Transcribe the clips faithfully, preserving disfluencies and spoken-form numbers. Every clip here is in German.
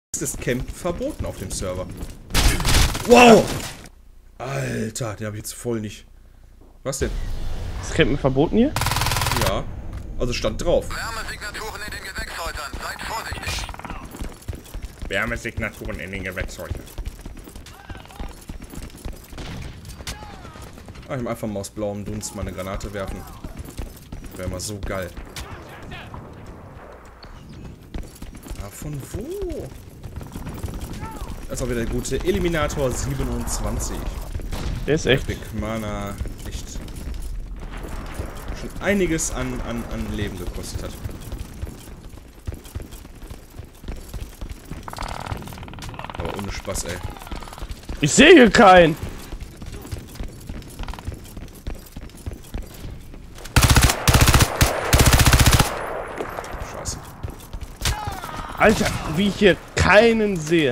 ist Campen verboten auf dem Server. Wow! Alter, den habe ich jetzt voll nicht. Was denn? Ist Campen verboten hier? Ja. Also stand drauf. Wärmesignaturen in den Gewächshäusern. Seid vorsichtig. Wärmesignaturen in den Gewächshäusern. Ah, ich will einfach mal aus blauem Dunst mal eine Granate werfen. Wäre mal so geil. Ah, von wo? Das ist auch wieder der gute Eliminator siebenundzwanzig. Der ist echt. Big Mana echt schon einiges an, an, an Leben gekostet hat. Aber ohne Spaß, ey. Ich sehe hier keinen. Scheiße. Alter, wie ich hier keinen sehe.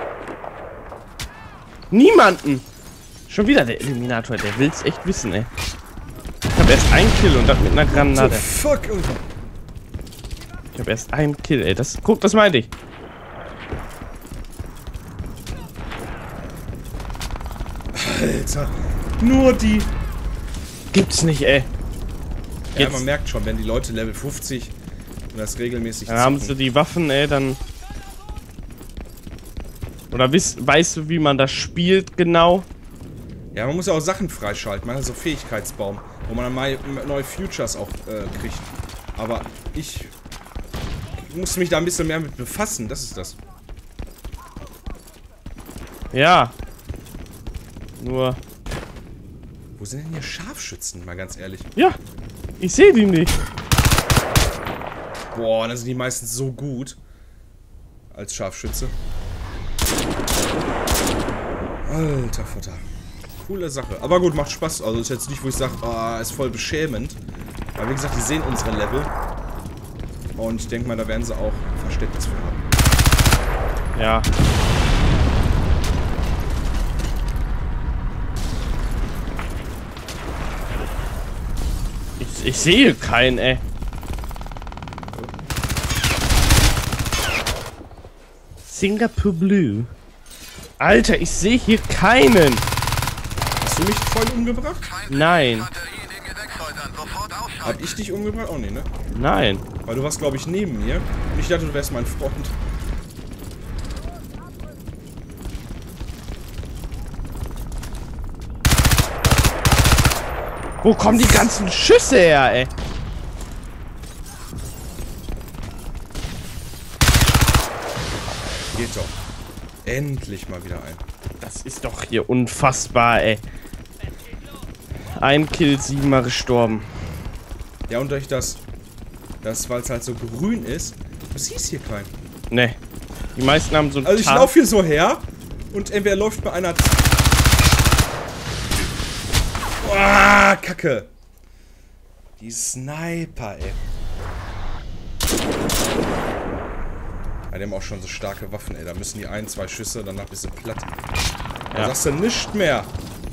Niemanden. Schon wieder der Eliminator, der will's echt wissen, ey. Ich hab erst einen Kill und das mit einer Granate. So, fuck, Alter. Ich hab erst einen Kill, ey. Das, guck, das meinte ich. Alter. Nur die. Gibt's nicht, ey. Ja, Jetzt. man merkt schon, wenn die Leute Level fünfzig und das regelmäßig Dann haben zocken. sie die Waffen, ey, dann... Oder weißt, weißt du, wie man das spielt, genau? Ja, man muss ja auch Sachen freischalten. Man hat so Fähigkeitsbaum, wo man dann mal neue Futures auch äh, kriegt. Aber ich muss mich da ein bisschen mehr mit befassen, das ist das. Ja. Nur... Wo sind denn hier Scharfschützen, mal ganz ehrlich? Ja. Ich sehe die nicht. Boah, dann sind die meistens so gut. Als Scharfschütze. Alter Vater. Coole Sache. Aber gut, macht Spaß. Also ist jetzt nicht, wo ich sage, ah, ist voll beschämend. Aber wie gesagt, die sehen unsere Level. Und ich denke mal, da werden sie auch Verständnis für haben. Ja. Ich, ich sehe keinen, ey. Singapore Blue. Alter, ich sehe hier keinen. Hast du mich voll umgebracht? Nein. Batterie in den Gewächshäusern. Sofort ausschalten. Hab ich dich umgebracht? Oh nee, ne? Nein. Weil du warst, glaube ich, neben mir. Und ich dachte, du wärst mein Freund. Wo kommen die ganzen Schüsse her, ey? Geht doch. Endlich mal wieder ein. Das ist doch hier unfassbar, ey. Ein Kill, siebenmal gestorben. Ja, und durch das, das weil es halt so grün ist, du siehst hier keinen. Ne. Die meisten haben so ein Also ich Tarn- laufe hier so her und entweder läuft bei einer... Boah, Kacke. Die Sniper, ey. Ja, die haben auch schon so starke Waffen, ey. Da müssen die ein, zwei Schüsse, danach bist du platt. Da Ja. sagst du nicht mehr.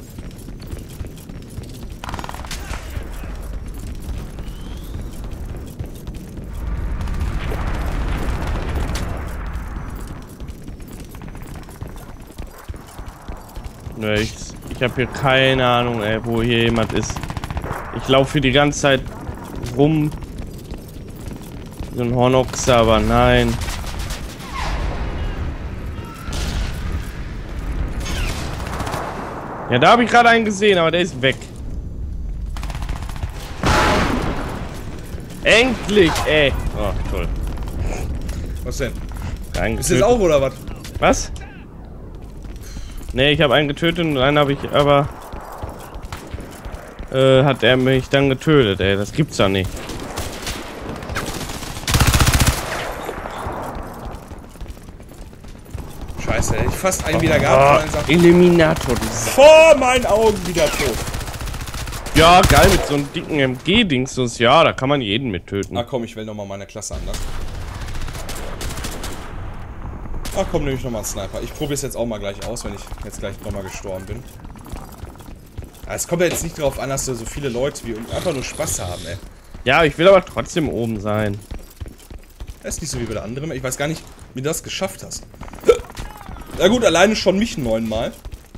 Ne, ich, ich habe hier keine Ahnung, ey, wo hier jemand ist. Ich laufe hier die ganze Zeit rum. So ein Hornochse, aber nein. Ja, da habe ich gerade einen gesehen, aber der ist weg. Endlich, ey. Oh, toll. Was denn? Einen Ist das getötet. auch, oder was? Was? Ne, ich habe einen getötet und einen habe ich aber... Äh, hat er mich dann getötet, ey. Das gibt's doch nicht. Scheiße, hätte ich fast einen wieder gehabt. Und dann Oh, Eliminator. dieses- vor meinen Augen wieder tot. Ja, geil, mit so einem dicken M G-Dings. Ja, da kann man jeden mit töten. Na komm, ich will nochmal meine Klasse anders. Ach komm, nehme ich nochmal einen Sniper. Ich probiere es jetzt auch mal gleich aus, wenn ich jetzt gleich nochmal gestorben bin. Aber es kommt ja jetzt nicht darauf an, dass da so viele Leute wie einfach nur Spaß haben, ey. Ja, ich will aber trotzdem oben sein. Das ist nicht so wie bei der anderen. Ich weiß gar nicht, wie du das geschafft hast. Na gut, alleine schon mich neunmal.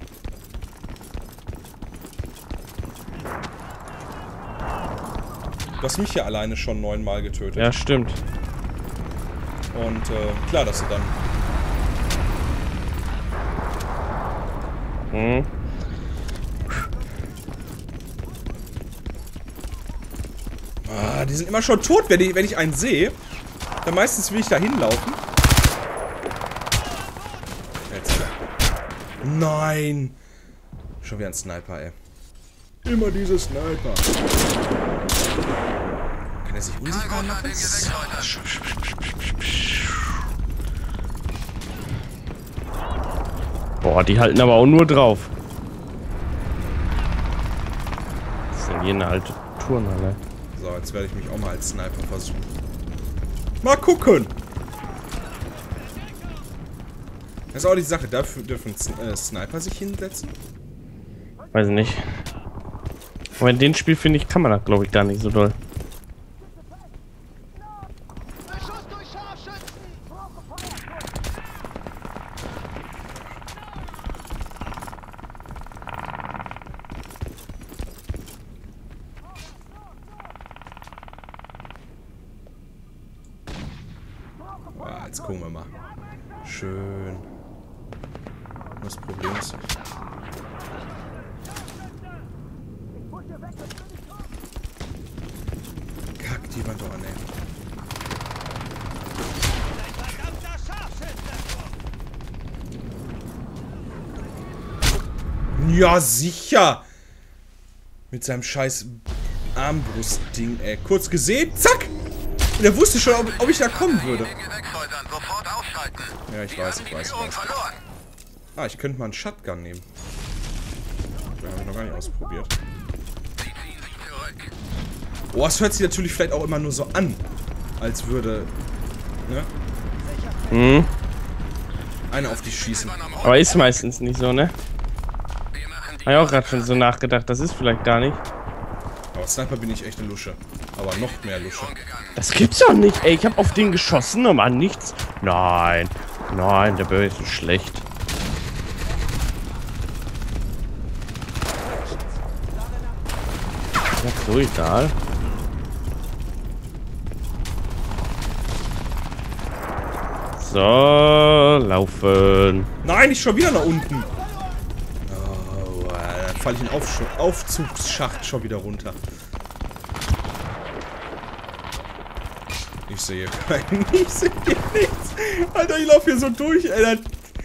Du hast mich ja alleine schon neunmal getötet. Ja, stimmt. Und äh, klar, dass du dann... Hm. Ah, die sind immer schon tot, wenn ich, wenn ich einen sehe. Dann meistens will ich da hinlaufen. Jetzt. Nein! Schon wieder ein Sniper, ey. Immer diese Sniper. Kann er sich unsichtbar machen? Boah, die halten aber auch nur drauf. Das ist denn hier eine alte Turnhalle? So, jetzt werde ich mich auch mal als Sniper versuchen. Mal gucken! Das ist auch die Sache, dafür dürfen äh, Sniper sich hinsetzen? Weiß ich nicht. Aber in dem Spiel, finde ich, kann man das, glaube ich, gar nicht so doll. Ah, jetzt gucken wir mal. Schön. Das Problem ist... Kack, die Wand doch an, ey. Ja, sicher! Mit seinem scheiß Armbrustding, ey. Kurz gesehen, zack! Und er wusste schon, ob, ob ich da kommen würde. Ja, ich weiß, ich weiß, ich weiß. Ah, ich könnte mal einen Shotgun nehmen. Den habe ich noch gar nicht ausprobiert. Oh, es hört sich natürlich vielleicht auch immer nur so an. Als würde... Ne? Mhm. Einer auf dich schießen. Aber ist meistens nicht so, ne? Hab ich auch gerade schon so nachgedacht. Das ist vielleicht gar nicht. Aber Sniper bin ich echt eine Lusche. Aber noch mehr Lusche. Das gibt's doch nicht, ey. Ich hab auf den geschossen, aber an nichts. Nein. Nein, der Böse ist schlecht. Ja, so egal. So, laufen. Nein, ich schon wieder nach unten. Oh, dann falle ich in den Aufsch Aufzugsschacht schon wieder runter. Ich sehe keinen. Ich sehe nichts. Alter, ich laufe hier so durch, ey.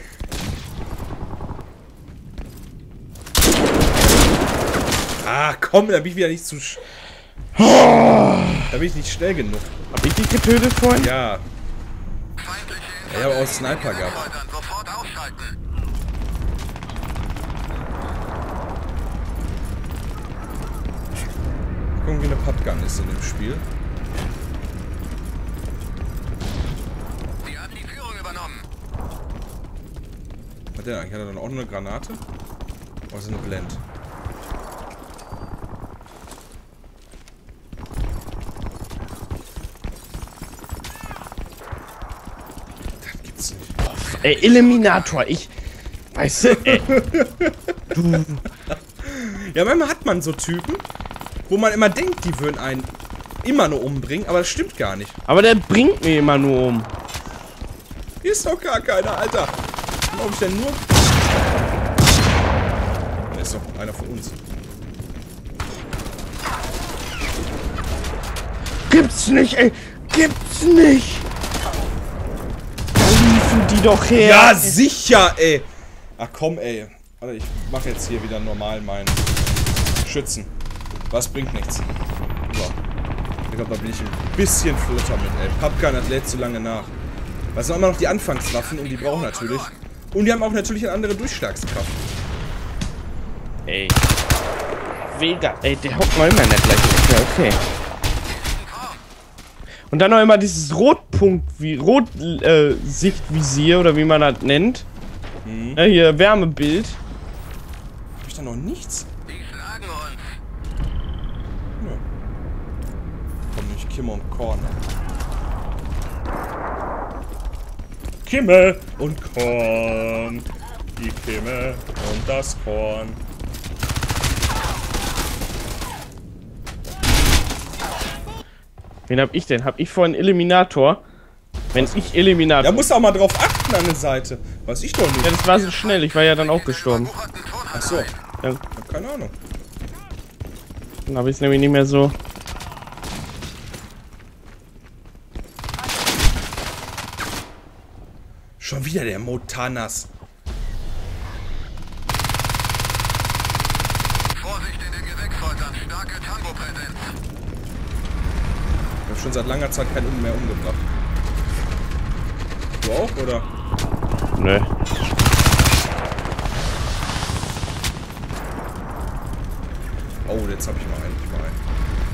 Ah, komm, da bin ich wieder nicht zu... Sch da bin ich nicht schnell genug. Hab ich dich getötet vorhin? Ja. Ich habe auch Sniper gehabt. Gucken, wie eine Puttgun ist in dem Spiel. Die haben die Führung übernommen. Hat der eigentlich? Hat er dann auch nur eine Granate? Oder ist es eine Blend? Das gibt's nicht. Ey, Eliminator, ich... Weißt du, ey. Du... Ja, manchmal hat man so Typen, wo man immer denkt, die würden einen immer nur umbringen, aber das stimmt gar nicht. Aber der bringt mir immer nur um. Hier ist doch gar keiner, Alter. Warum ich denn nur... Da ist doch einer von uns. Gibt's nicht, ey. Gibt's nicht. Da liefen die doch her. Ja, sicher, ey. Ach komm, ey. Warte, ich mache jetzt hier wieder normal meinen Schützen. Was bringt nichts. So. Ich glaube, da bin ich ein bisschen flotter mit, ey. Puttgun, das lädt zu lange nach. Das sind immer noch die Anfangswaffen und die brauchen natürlich. Und die haben auch natürlich eine andere Durchschlagskraft. Ey. Vega, ey, der hockt mal immer in der gleichen Ecke, okay. Und dann noch immer dieses Rotpunkt, wie Rot-Sichtvisier, äh, oder wie man das nennt. Hm. Ja, hier, Wärmebild. Hab ich da noch nichts? Die schlagen uns. Nö. Komm nicht, Kim und Korn. Kimme und Korn. Die Kimme und das Korn. Wen hab ich denn? Hab ich vorhin Eliminator? Wenn also, ich Eliminator... Da musst du auch mal drauf achten an der Seite. Weiß ich doch nicht. Ja, das war so schnell. Ich war ja dann auch gestorben. Achso. Ja. Ich hab keine Ahnung. Dann hab ich's nämlich nicht mehr so... Schon wieder der Motanas. Vorsicht in den Gewächshäusern, starke Tango-Präsenz. Ich hab schon seit langer Zeit keinen mehr umgebracht. Du auch, oder? Nö. Oh, jetzt hab ich mal einen. Ich mal einen.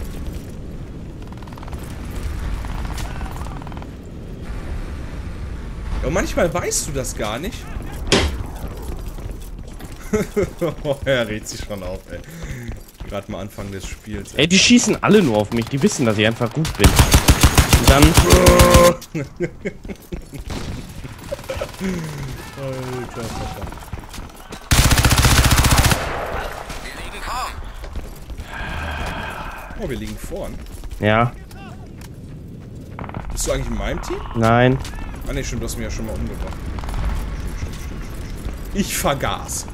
Ja, und manchmal weißt du das gar nicht. Oh, er regt sich schon auf, ey. Gerade mal Anfang des Spiels. Ey, die schießen alle nur auf mich. Die wissen, dass ich einfach gut bin. Und dann... Alter, Vater. Wir liegen kaum. Oh, wir liegen vorn. Ja. Bist du eigentlich in meinem Team? Nein. Ah ne, stimmt, du hast mich ja schon mal umgebracht. Stimmt, stimmt, stimmt, stimmt. Ich vergaß.